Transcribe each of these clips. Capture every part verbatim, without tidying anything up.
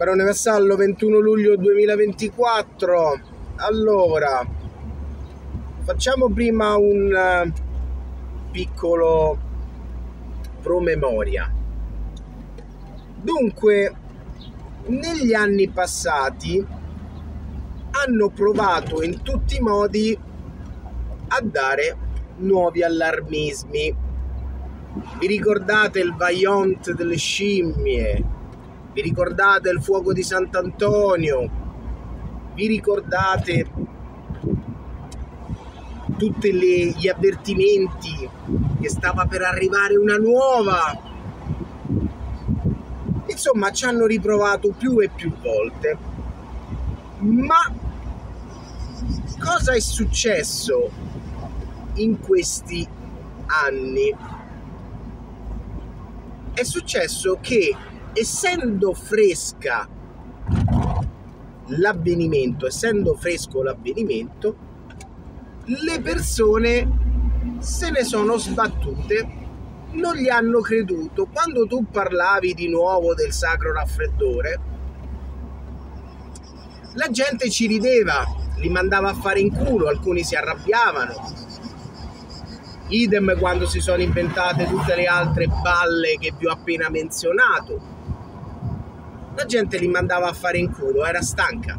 Barone Vassallo, ventuno luglio duemilaventiquattro. Allora, facciamo prima un piccolo promemoria. Dunque, negli anni passati hanno provato in tutti i modi a dare nuovi allarmismi. Vi ricordate il Vajont delle scimmie? Vi ricordate il fuoco di Sant'Antonio? Vi ricordate tutti gli avvertimenti che stava per arrivare una nuova? Insomma, ci hanno riprovato più e più volte. Ma cosa è successo in questi anni? È successo che, essendo fresca l'avvenimento, essendo fresco l'avvenimento, le persone se ne sono sbattute, non gli hanno creduto. Quando tu parlavi di nuovo del sacro raffreddore, la gente ci rideva, li mandava a fare in culo, alcuni si arrabbiavano. Idem quando si sono inventate tutte le altre balle che vi ho appena menzionato. La gente li mandava a fare in culo, era stanca.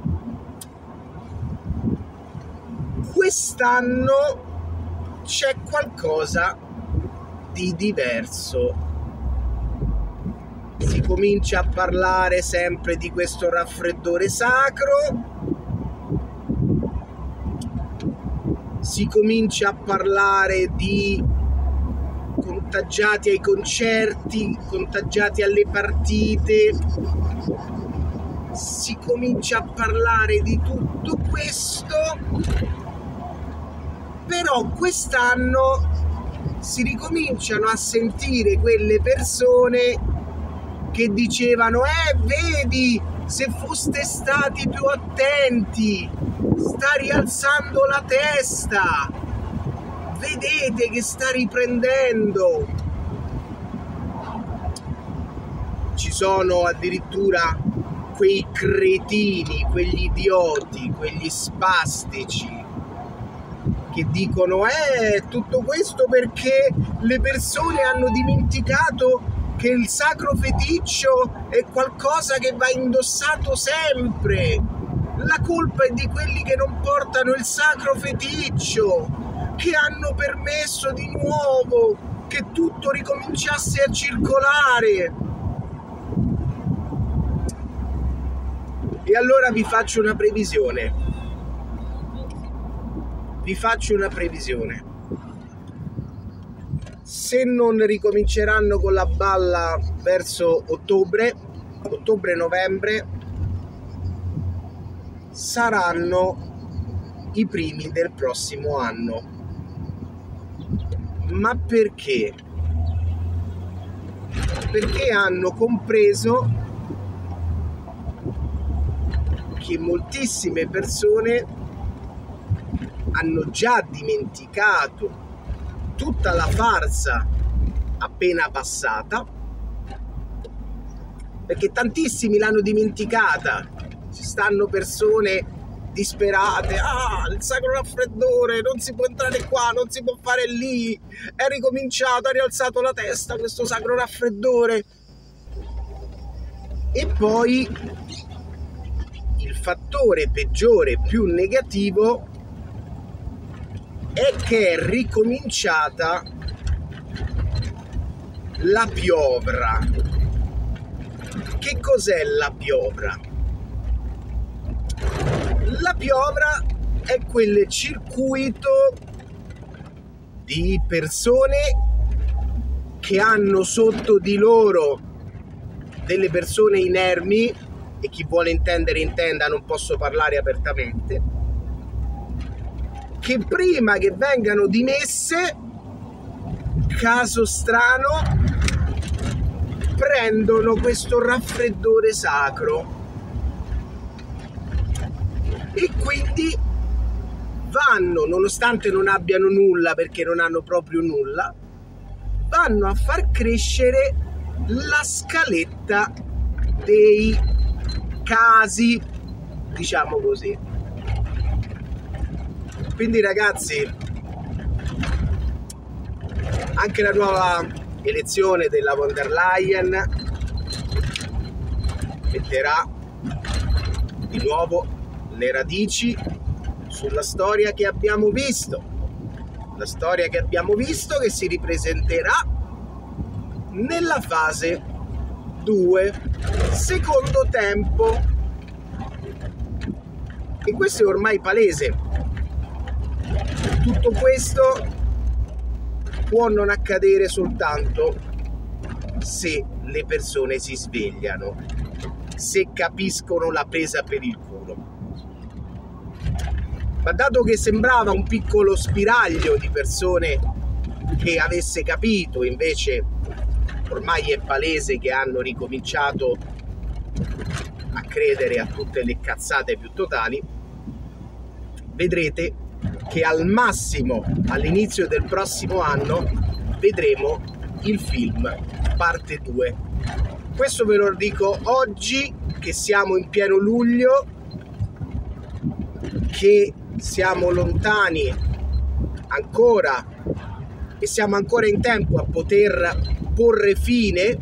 Quest'anno c'è qualcosa di diverso. Si comincia a parlare sempre di questo raffreddore sacro. Si comincia a parlare di contagiati ai concerti, contagiati alle partite, si comincia a parlare di tutto questo, però quest'anno si ricominciano a sentire quelle persone che dicevano eh vedi, se foste stati più attenti, sta rialzando la testa, vedete che sta riprendendo. Ci sono addirittura quei cretini, quegli idioti, quegli spastici che dicono eh tutto questo perché le persone hanno dimenticato che il sacro feticcio è qualcosa che va indossato sempre. La colpa è di quelli che non portano il sacro feticcio, che hanno permesso di nuovo che tutto ricominciasse a circolare. E allora vi faccio una previsione. Vi faccio una previsione. Se non ricominceranno con la balla verso ottobre, ottobre-novembre, saranno i primi del prossimo anno. Ma perché? Perché hanno compreso che moltissime persone hanno già dimenticato tutta la farsa appena passata, perché tantissimi l'hanno dimenticata. Ci stanno persone disperate, ah, il sacro raffreddore, non si può entrare qua, non si può fare lì, è ricominciato, ha rialzato la testa questo sacro raffreddore. E poi il fattore peggiore, più negativo, è che è ricominciata la piovra. Che cos'è la piovra? La piovra è quel circuito di persone che hanno sotto di loro delle persone inermi, e chi vuole intendere intenda, non posso parlare apertamente, che prima che vengano dimesse, caso strano, prendono questo raffreddore sacro e quindi vanno, nonostante non abbiano nulla, perché non hanno proprio nulla, vanno a far crescere la scaletta dei casi, diciamo così. Quindi ragazzi, anche la nuova elezione della von der Leyen metterà di nuovo le radici sulla storia che abbiamo visto, la storia che abbiamo visto che si ripresenterà nella fase due, secondo tempo, e questo è ormai palese. Tutto questo può non accadere soltanto se le persone si svegliano, se capiscono la presa per il culo. Ma dato che sembrava un piccolo spiraglio di persone che avesse capito, invece ormai è palese che hanno ricominciato a credere a tutte le cazzate più totali, vedrete che al massimo all'inizio del prossimo anno vedremo il film parte due. Questo ve lo dico oggi, che siamo in pieno luglio, che siamo lontani ancora e siamo ancora in tempo a poter porre fine,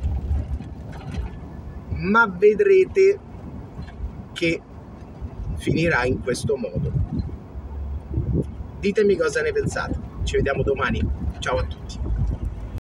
ma vedrete che finirà in questo modo. Ditemi cosa ne pensate. Ci vediamo domani. Ciao a tutti.